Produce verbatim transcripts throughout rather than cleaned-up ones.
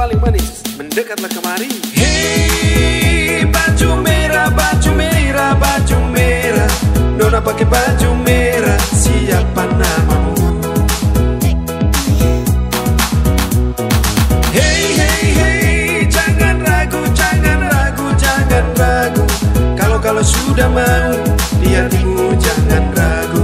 paling manis, mendekatlah kemari. Hei, baju merah, baju merah, baju merah, Nona pakai baju merah, siapa namamu? Hei, hei, hei, jangan ragu, jangan ragu, jangan ragu. Kalau-kalau sudah mau, di hatimu jangan ragu.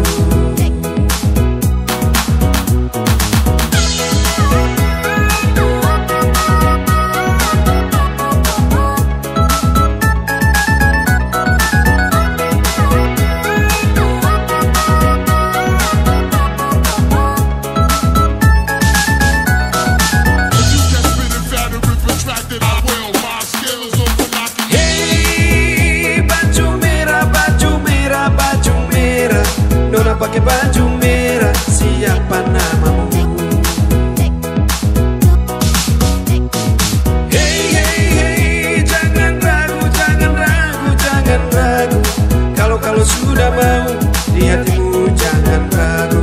Pakai baju merah, siapa namamu? Hei, hei, hei, jangan ragu, jangan ragu, jangan ragu. Kalau-kalau sudah mau, di hatimu jangan ragu.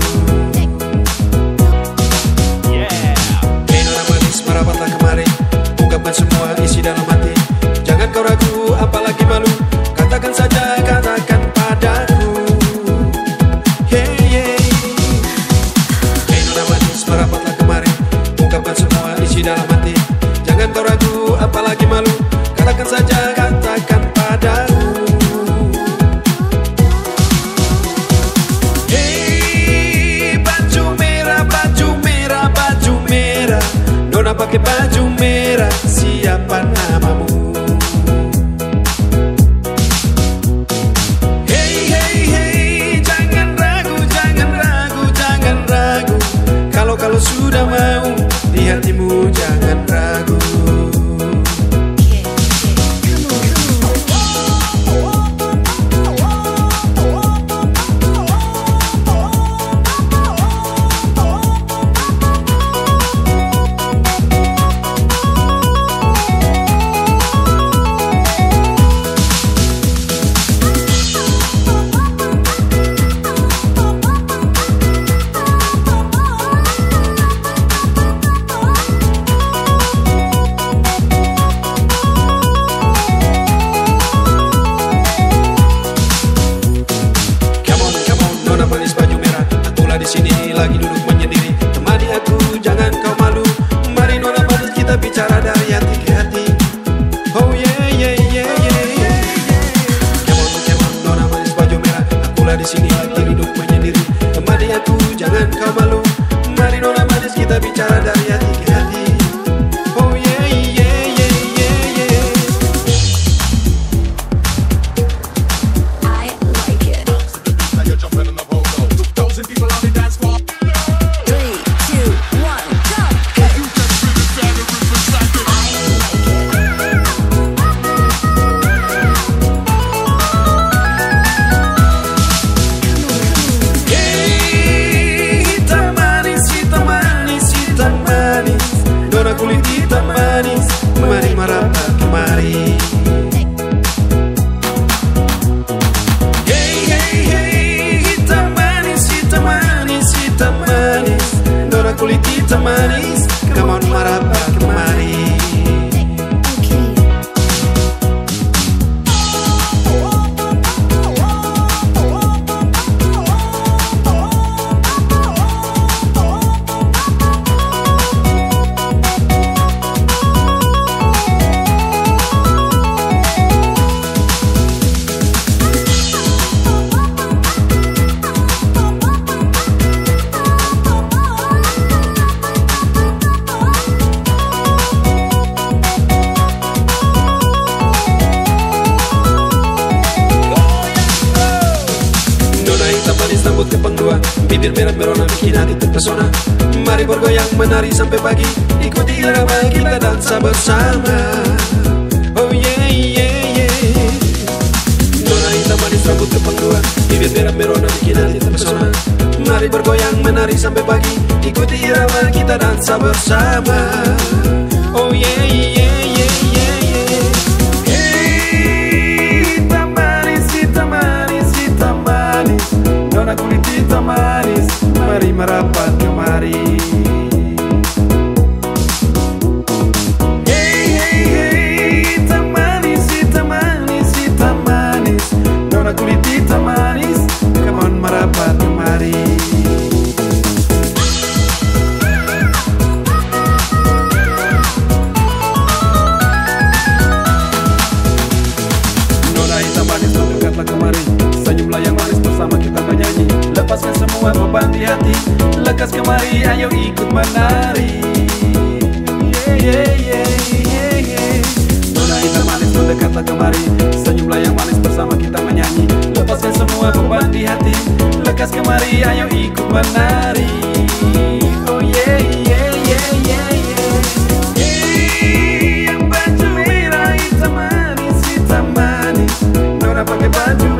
Yeah. Hei Nona manis, merapatlah kemari, ungkapkan semua isi dalam hati. Jangan kau ragu, apalagi malu, katakan saja, katakan padaku. Merapatlah kemari, ungkapkan semua isi dalam hati. Jangan kau ragu, apalagi malu, katakan saja, katakan padaku. Hei, baju merah, baju merah, baju merah, Nona pakai baju merah, siapa namamu? Hei, hei, hei, jangan ragu, jangan ragu, jangan ragu. Kalau sudah mau, di hatimu jangan ragu. Di sini lagi duduk menyendiri, temani aku, jangan kau malu. Mari Nona manis, kita bicara dari hati ke hati. Oh yeah yeah yeah yeah yeah. Come on, come on, Nona manis baju merah, akulah di sini lagi duduk menyendiri, temani aku, jangan kau malu. Mari Nona manis, kita bicara dari hati ke hati. Oh yeah yeah yeah yeah yeah. I like it. Now you're jumping in the pogo. Thousand people on the dance floor. Three, two, one, go! You just spit it, fat and rip it, like it. Hey, hitam manis, hitam manis, hitam manis, Nona kulit hitam manis, mari merapat kemari. Hey, hey, hey, hitam manis, hitam manis, hitam manis, Nona kulit hitam manis, come on merapat kemari. Rambut kepang dua, bibir merah merona bikin hati terpesona. Mari bergoyang menari sampai pagi, ikuti irama kita dansa bersama. Oh yeah yeah yeah. Nona hitam manis rambut kepang dua, bibir merah merona bikin hati terpesona. Mari bergoyang menari sampai pagi, ikuti irama kita dansa bersama. Oh yeah yeah yeah yeah yeah. Hey, hitam manis, hitam manis, hitam manis, Nona kulit hitam manis, mari merapat kemari. lekas kemari, ayo ikut menari. Yeah, yeah, yeah, yeah. Nona indah manis mendekatlah kemari, senyumlah yang manis bersama kita menyanyi. Lepaskan semua beban di hati, lekas kemari, ayo ikut menari. Oh yeah, yeah, yeah, yeah, yeah. Hey, yang baju merah hitam manis, hitam manis. Nona pakai baju